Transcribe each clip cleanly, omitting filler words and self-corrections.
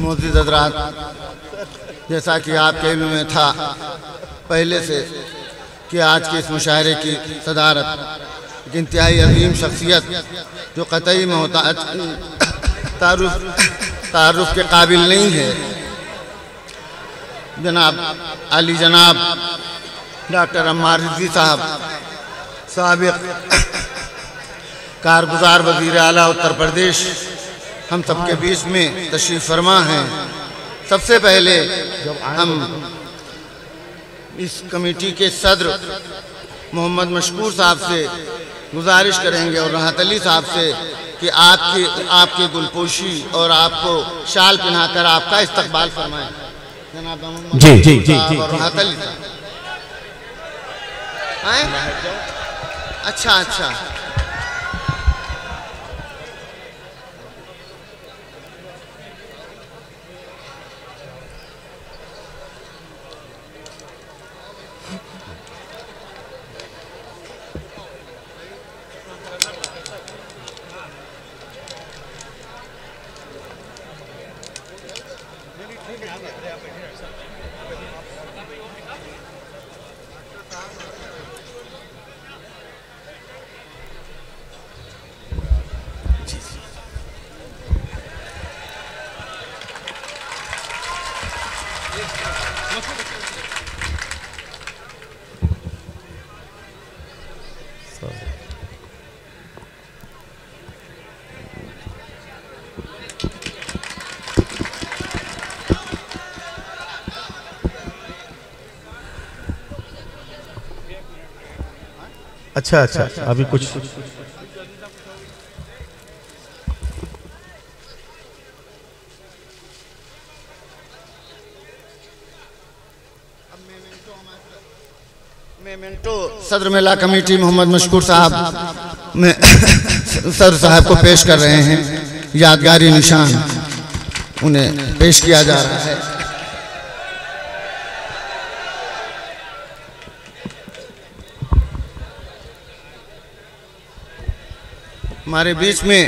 मोअज़्ज़िज़ हज़रात, जैसा कि आपके इल्म में था पहले से कि आज के इस मुशायरे की सदारत एक इंतहाई अजीम शख्सियत जो कतई तारुफ के काबिल नहीं है, जनाब अली जनाब डॉक्टर अम्मार रिज़वी साहब, साबिक़ कारगुज़ार वज़ीर आला उत्तर प्रदेश, हम सबके बीच में तशरीफ़ फरमा हैं। सबसे पहले हम इस कमेटी के सदर मोहम्मद मशकूर साहब से गुजारिश करेंगे और राहत अली साहब से कि आपकी गुलपोशी और आपको शाल पहनाकर आपका इस्तकबाल फरमाएं। जनाब मोहम्मद और राहत अली साहब। अच्छा अच्छा, अच्छा अच्छा, अभी कुछ मेमेंटो सदर मेला कमेटी मोहम्मद मशकूर साहब में सदर साहब को पेश कर रहे हैं। यादगारी निशान उन्हें पेश किया जा रहा है। हमारे बीच में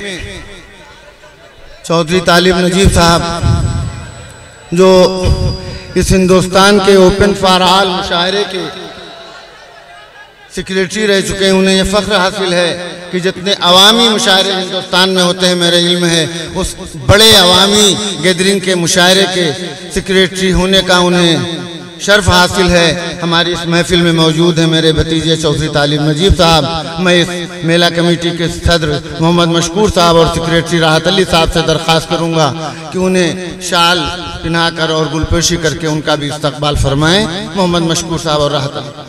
चौधरी तालिब नजीब साहब जो इस हिंदुस्तान के ओपन फॉर ऑल मुशायरे के सेक्रेटरी रह चुके हैं। उन्हें यह फ़ख्र हासिल है कि जितने अवामी मुशायरे हिंदुस्तान में होते हैं, मेरे इल्म है उस बड़े अवामी गैदरिंग के मुशायरे के सेक्रेटरी होने का उन्हें शर्फ हासिल है। हमारी इस महफिल में मौजूद है मेरे भतीजे चौधरी तालिब नजीब साहब। मैं इस मेला कमेटी के सदर मोहम्मद मशकूर साहब और सेक्रेटरी राहत अली साहब से दरख्वास्त करूंगा कि उन्हें शाल पहनाकर और गुलपोशी करके उनका भी इस्तकबाल फरमाएं। मोहम्मद मशकूर साहब और राहत अली।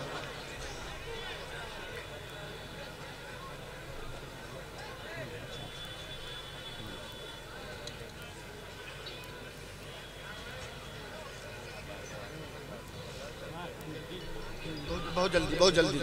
बहुत जल्दी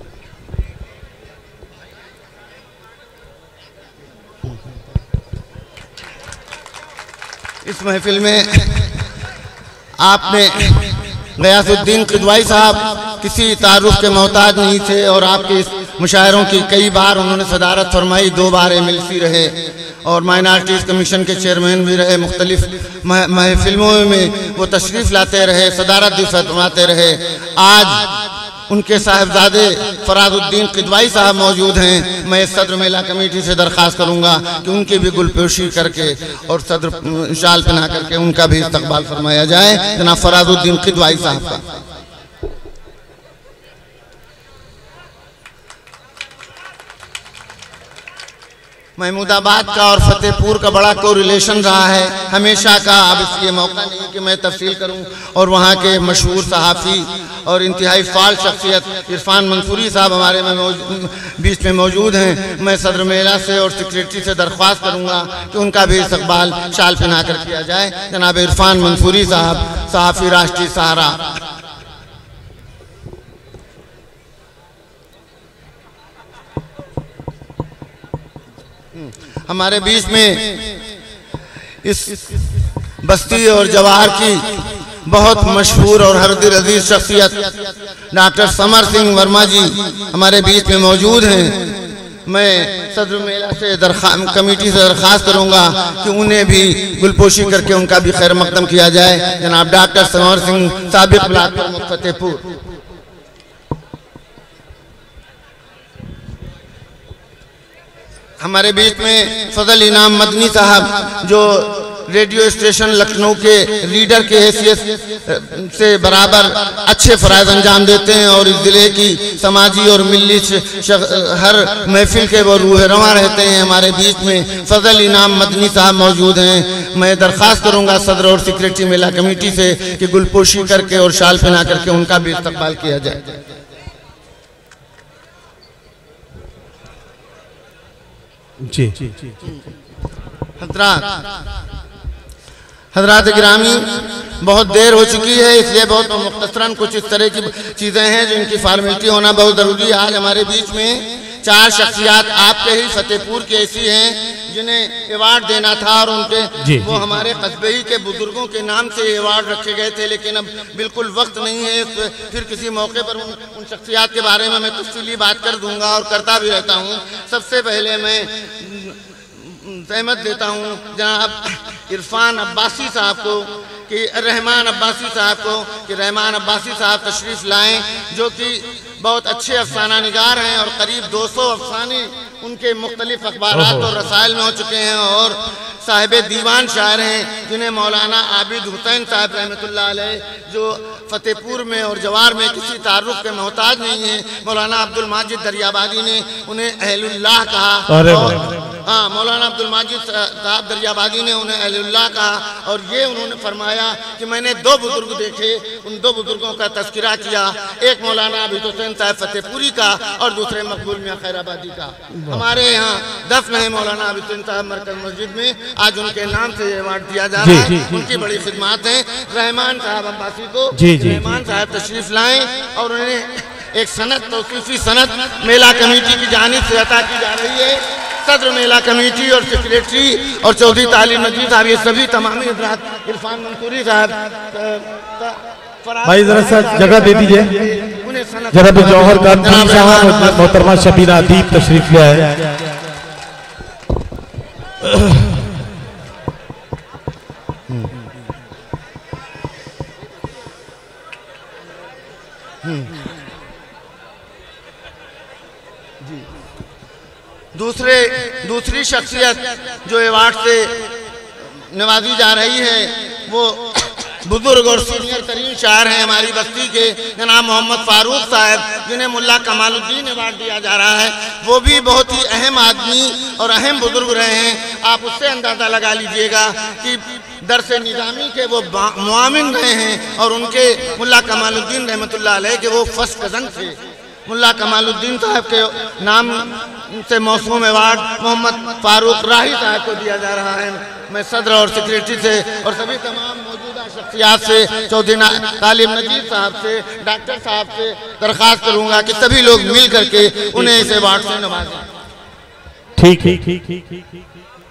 इस महफिल में आपने गयासुद्दीन किदवाई साहब किसी तारुफ के मोहताज नहीं थे और आपके इस मुशायरों की कई बार उन्होंने सदारत फरमाई। 2 बार MLC रहे और माइनॉरिटीज़ कमीशन के चेयरमैन भी रहे। मुख्तलिफ महफिलों में वो तशरीफ़ लाते रहे, सदारत भी फरमाते रहे। आज उनके साहबजादे फराजुद्दीन किदवाई साहब मौजूद हैं। मैं सदर मेला कमेटी से दरख्वास्त करूंगा कि उनकी भी गुलपोशी करके और सदर शाल पहना करके उनका भी इस्तकबाल फरमाया जाए। जनाब फराजुद्दीन किदवाई साहब का। महमूदाबाद का और फतेहपुर का बड़ा कोरिलेशन रहा है हमेशा का। अब इसलिए मौका नहीं कि मैं तफसील करूं। और वहाँ के मशहूर सहाफ़ी और इंतहाई फाल शख्सियत इरफान मंसूरी साहब हमारे बीच में मौजूद हैं। मैं सदर मेला से और सेक्रेटरी से दरख्वास्त करूंगा कि उनका भी इस्तकबाल शाल पहना कर किया जाए। जनाब इरफान मंसूरी साहब, सहाफ़ी, राष्ट्रीय सहारा। हमारे बीच में इस बस्ती और जवाहर की बहुत मशहूर और हर दिल अजीज शख्सियत डॉक्टर समर सिंह वर्मा जी हमारे बीच में मौजूद हैं। मैं सदर मेला से कमेटी से दरख्वास्त करूंगा कि उन्हें भी गुलपोशी करके उनका भी खैर मकदम किया जाए। जनाब डॉक्टर संवर सिंह साबिक ब्लॉक प्रमुख फतेहपुर। हमारे बीच में फजल इनाम मदनी साहब जो रेडियो स्टेशन लखनऊ के रीडर के हैसियत से बराबर अच्छे फराइज अंजाम देते हैं और इस जिले की समाजी और मिली हर महफिल के वो रूह रवां रहते हैं। हमारे बीच में फजल इनाम मदनी साहब मौजूद हैं। मैं दरख्वास्त करूंगा सदर और सेक्रेटरी मेला कमेटी से कि गुलपोशी करके और शाल पहना करके उनका भी इस्तकबाल किया जाए। जी हजरात गिरामी, बहुत देर हो चुकी है, इसलिए बहुत मुख्तसरन कुछ इस तरह की चीज़ें हैं जिनकी फॉर्मेलिटी होना बहुत ज़रूरी है। आज हमारे बीच में 4 शख्सियात आपके ही फतेहपुर की ऐसी हैं जिन्हें अवार्ड देना था और उनके वो हमारे कस्बे ही के बुजुर्गों के नाम से अवार्ड रखे गए थे, लेकिन अब बिल्कुल वक्त नहीं है। फिर किसी मौके पर उन शख्सियात के बारे में मैं तफसीली बात कर दूंगा और करता भी रहता हूँ। सबसे पहले मैं सहमत देता हूँ जनाब इरफान अब्बासी साहब को कि रहमान अब्बासी साहब को कि रहमान अब्बासी साहब तशरीफ़ लाएं, जो कि बहुत अच्छे अफसाना निगार हैं और करीब 200 अफसाने उनके मुख्तलिफ अखबारात और रसायल में हो चुके हैं और साहिब दीवान शायर हैं जिन्हें मौलाना आबिद हुसैन साहब रहमतुल्लाह अलैह जो फतेहपुर में और जवार में किसी तारुफ के मोहताज नहीं है। मौलाना अब्दुल माजिद दरियाबादी ने उन्हें अहलुल्लाह कहा। हाँ, मौलाना अब्दुल माजिद साहब दरियाबादी ने उन्हें अहलुल्लाह कहा और ये उन्होंने फरमाया कि मैंने 2 बुजुर्ग देखे, उन 2 बुजुर्गों का तस्करा किया, एक मौलाना आबिद हुसैन साहब फतेहपुरी का और दूसरे मकबूल मियां खैराबादी का। हमारे यहाँ दफन है मौलाना आबिद हुसैन साहब मरकज मस्जिद में, आज उनके नाम से ये अवार्ड दिया जा रहा है। उनकी बड़ी खिदमत है। रहमान साहब अब्बासी को रहमान साहब तशरीफ लाएं और उन्हें एक सनद तौसीफी सनद मेला कमेटी की जानिब से अता की जा रही है। सदर मेला कमेटी और सेक्रेटरी और चौधरी तालीम नजीर साहब, ये सभी तमामी हजरात, इरफान मंसूरी साहब भाई जरा सा जगह दे दीजिए। जनाब जौहर कामती साहब मोहतरमा शबीना अदीब तशरीफ ले आए। दूसरी शख्सियत जो अवार्ड से नवाजी जा रही है वो बुजुर्ग और सीनियर तरीन शायर हैं हमारी बस्ती के जनाब मोहम्मद फारूक साहब, जिन्हें मुल्ला कमालुद्दीन अवार्ड दिया जा रहा है। वो भी बहुत ही अहम आदमी और अहम बुजुर्ग रहे हैं। आप उससे अंदाज़ा लगा लीजिएगा कि दरस निज़ामी के वो मुआमिन रहे हैं और उनके मुल्ला कमालुद्दीन रहमतुल्लाह अलैह के वो फर्स्ट कज़न थे। मुल्ला कमालुद्दीन साहब के नाम से मौसूम अवार्ड मोहम्मद फारूक राही साहब को दिया जा रहा है। मैं सदर और सेक्रेटरी से और सभी तमाम मौजूदा शख्सियात से, चौधरी तालिम नजीर साहब से, डॉक्टर साहब से दरख्वास्त करूंगा कि सभी लोग मिल करके उन्हें इस अवार्ड से नवाजें। ठीक है।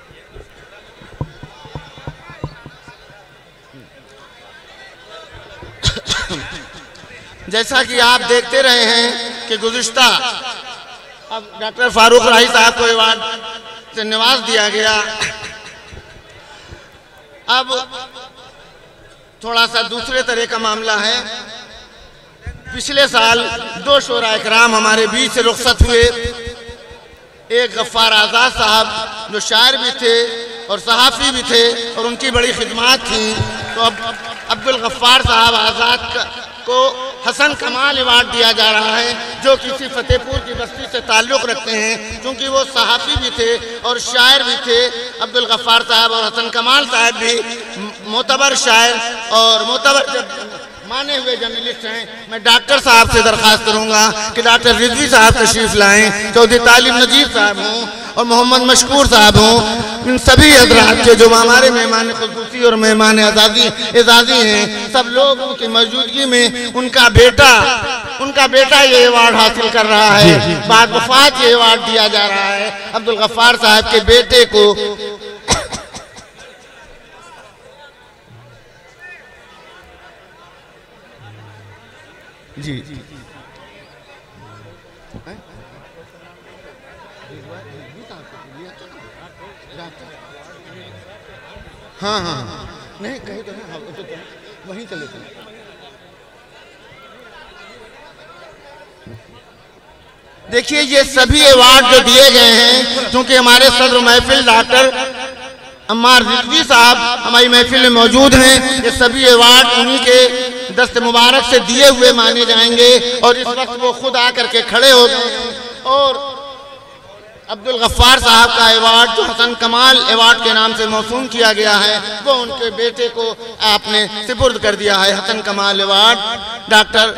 जैसा कि आप देखते रहे हैं कि गुज़िश्ता अब डॉक्टर फारूक राही साहब को अवार्ड से नवाज दिया गया। अब थोड़ा सा दूसरे तरह का मामला है। पिछले साल 2 शोरा इकराम हमारे बीच से रुखसत हुए। एक गफ्फार आज़ाद साहब जो शायर भी थे और सहाफ़ी भी थे और उनकी बड़ी खिदमत थी। तो अब अब्दुल गफ्फार साहब आज़ाद को हसन कमाल अवार्ड दिया जा रहा है, जो किसी फतेहपुर की बस्ती से ताल्लुक़ रखते हैं, क्योंकि वो सहाफ़ी भी थे और शायर भी थे। अब्दुल गफ्फार साहब और हसन कमाल साहब भी मोतबर शायर और मोतबर माने हुए जर्नलिस्ट हैं। मैं डॉक्टर साहब से दरख्वास्त करूंगा कि डॉक्टर रिजवी साहब तशरीफ लाएं, चौधरी तालिम नजीर साहब हों और मोहम्मद मशकूर साहब हों। इन सभी हजरात के जो हमारे मेहमान खुसूसी और मेहमान एजाजी हैं, सब लोगों की मौजूदगी में उनका बेटा ये अवार्ड हासिल कर रहा है। बाद वफात ये अवार्ड दिया जा रहा है अब्दुल गफ्फार साहब के बेटे को। जी हाँ हाँ नहीं कहीं तो नहीं, वहीं चले थे। देखिए ये सभी अवार्ड जो दिए गए हैं, क्योंकि हमारे सदर महफिल डॉक्टर अम्मार रिजवी साहब हमारी महफिल में मौजूद हैं, ये सभी अवार्ड उन्हीं के दस्त मुबारक से दिए हुए माने जाएंगे। और इस वक्त वो खुद आकर के खड़े हो गए और अब्दुल गफ्फार साहब का अवार्ड जो हसन कमाल अवार्ड के नाम से मौसूम किया गया है, वो उनके बेटे को आपने सुपुर्द कर दिया है, हसन कमाल अवार्ड डॉक्टर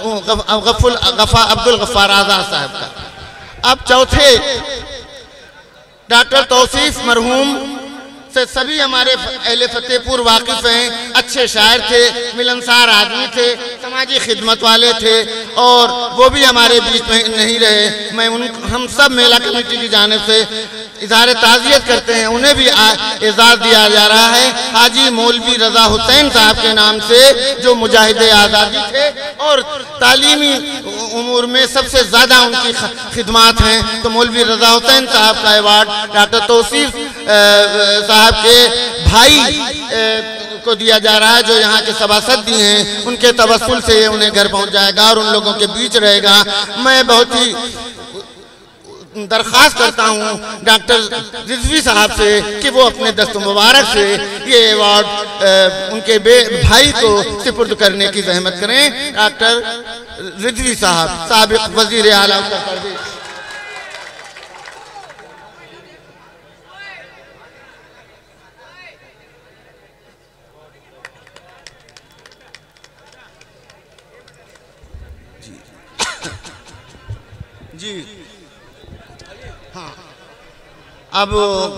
अब्दुल गफ्फार आज़ाद साहब का। अब चौथे डॉक्टर तौसीफ मरहूम से सभी हमारे अहले फतेहपुर वाकिफ हैं, अच्छे शायर थे, मिलनसार आदमी थे, समाजी खिदमत वाले थे और वो भी हमारे बीच में नहीं रहे। मैं हम सब मेला कमेटी की जानिब से इज़हार ताज़ियत करते हैं, उन्हें भी एजाज़ दिया जा रहा है हाजी मौलवी रज़ा हुसैन साहब के नाम से, जो मुजाहिद आज़ादी थे और तालीमी उमूर में सबसे ज़्यादा उनकी खिदमात हैं। तो मौलवी रज़ा हुसैन साहब का अवार्ड डॉक्टर तौसीफ साहब के भाई को दिया जा रहा है, जो यहाँ के सभासद हैं, उनके तवस्सुल से ये उन्हें घर पहुँच जाएगा और उन लोगों के बीच रहेगा। मैं बहुत ही दरख्वास्त करता हूँ डॉक्टर रिजवी साहब से कि वो अपने दस्त मुबारक से ये अवार्ड उनके भाई को सुपुर्द करने की जहमत करें। डॉक्टर रिजवी साहब, साबिक वजीर आला उत्तर प्रदेश। जी हाँ, अब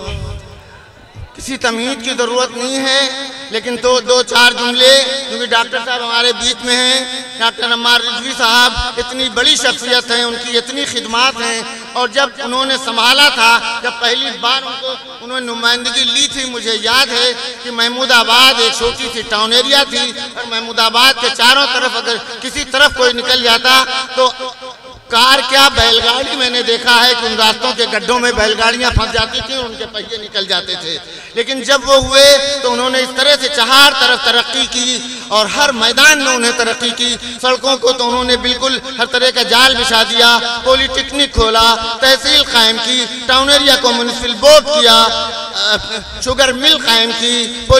किसी तमहीद की ज़रूरत नहीं है, लेकिन तो दो चार जुमले, क्योंकि डॉक्टर साहब हमारे बीच में हैं। डॉक्टर अम्मार रिजवी साहब इतनी बड़ी शख्सियत हैं, उनकी इतनी खिदमात हैं, और जब उन्होंने संभाला था, जब पहली बार उन्होंने नुमाइंदगी ली थी, मुझे याद है कि महमूदाबाद एक छोटी सी टाउन एरिया थी और महमूदाबाद के चारों तरफ अगर किसी तरफ कोई निकल जाता तो कार क्या बैलगाड़ी, मैंने देखा है कि उन रास्तों के गड्ढों में बैलगाड़ियां फंस जाती थी और उनके पहिए निकल जाते थे। लेकिन जब वो हुए तो उन्होंने इस तरह से चार तरफ तरक्की की और हर मैदान में उन्हें तरक्की की। सड़कों को तो उन्होंने बिल्कुल हर तरह का जाल बिछा दिया, पॉलिटेक्निक खोला, तहसील कायम की, टाउन एरिया को म्यूनिसिपल बोर्ड किया, शुगर मिल कायम की,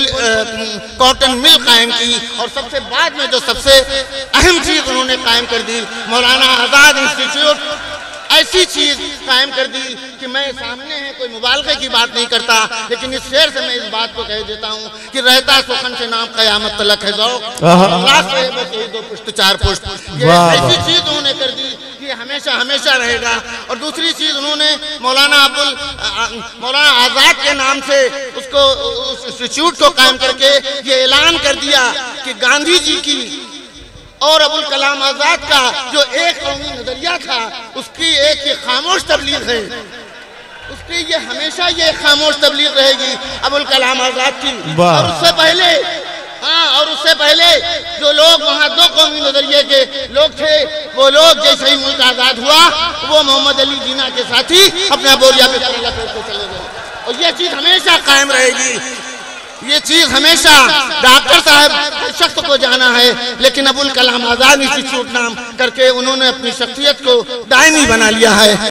कॉटन मिल कायम की, और सबसे बाद में जो सबसे अहम चीज़ उन्होंने कायम कर दी, मौलाना आज़ाद इंस्टीट्यूट, ऐसी चीज कायम कर दी कि मैं सामने है कोई मुबालगे की बात नहीं करता, लेकिन इस शेर से मैं इस बात को कह देता हूँ कि रहता सुखन से नाम कयामत तलक है दो पुष्ट चार पुष्ट, ये ऐसी चीज उन्होंने कर दी कि हमेशा हमेशा रहेगा। और दूसरी चीज उन्होंने मौलाना आज़ाद के नाम से उसको उस इंस्टीट्यूट को कायम करके ये ऐलान कर दिया कि गांधी जी की और अबुल कलाम आज़ाद का जो एक कौमी नजरिया था, उसकी एक ये खामोश तबलीग है, उसकी ये हमेशा ये खामोश तबलीग रहेगी अबुल कलाम आज़ाद की। और उससे पहले और उससे पहले जो लोग वहाँ दो कौमी नजरिए के लोग थे, वो लोग जैसे ही मुल्क आज़ाद हुआ, वो मोहम्मद अली जिन्ना के साथ ही अपना बोरिया पे चले गए। और ये चीज़ हमेशा कायम रहेगी, ये चीज हमेशा डॉक्टर साहब शख्स को जाना है, लेकिन अबुल कलाम आज़ाद इंस्टीट्यूट नाम करके उन्होंने अपनी शख्सियत को दायमी बना लिया है।